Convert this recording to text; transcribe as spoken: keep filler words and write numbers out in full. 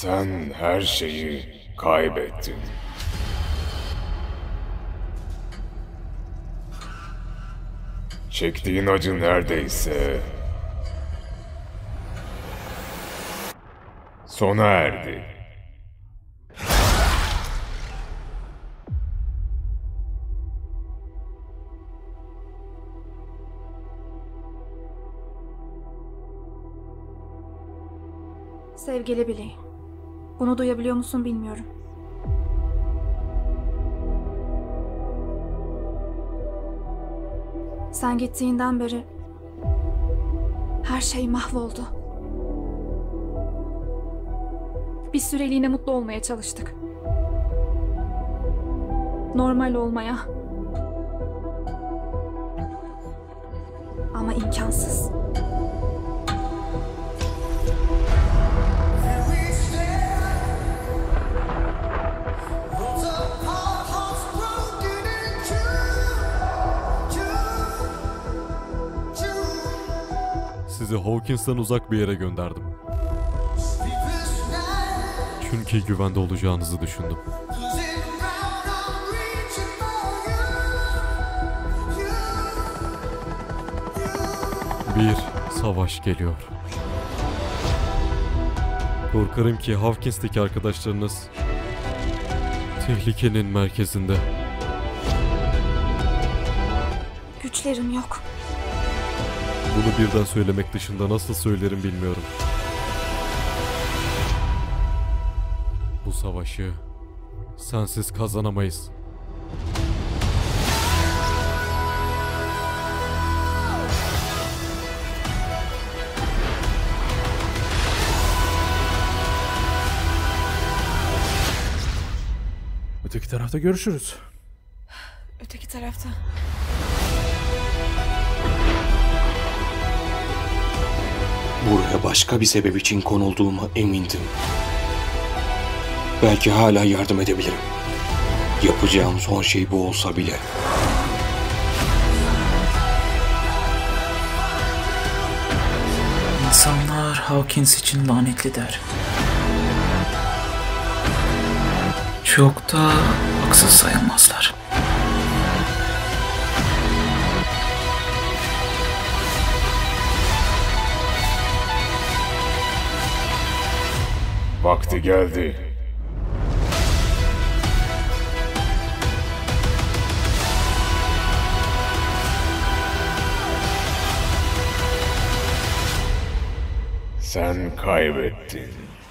Sen her şeyi kaybettin. Çektiğin acı neredeyse sona erdi. Sevgili Billy, bunu duyabiliyor musun bilmiyorum. Sen gittiğinden beri her şey mahvoldu. Bir süreliğine mutlu olmaya çalıştık. Normal olmaya. Ama imkansız. Sizi Hawkins'tan uzak bir yere gönderdim. Çünkü güvende olacağınızı düşündüm. Bir savaş geliyor. Korkarım ki Hawkins'teki arkadaşlarınız tehlikenin merkezinde. Güçlerim yok. Bunu birden söylemek dışında nasıl söylerim bilmiyorum. Bu savaşı sensiz kazanamayız. Öteki tarafta görüşürüz. Öteki tarafta. Buraya başka bir sebep için konulduğuma emindim. Belki hala yardım edebilirim. Yapacağım son şey bu olsa bile. İnsanlar Hawkins için lanetli der. Çok da haksız sayılmazlar. Vakti geldi. Sen kaybettin.